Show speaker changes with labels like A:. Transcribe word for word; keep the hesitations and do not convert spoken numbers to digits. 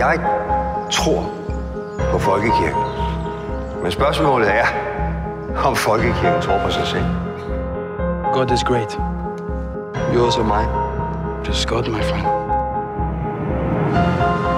A: Jeg tror på folkekirken. Men spørgsmålet er, om folkekirken tror på sig selv.
B: God is great. Yours or mine. Just God, my friend.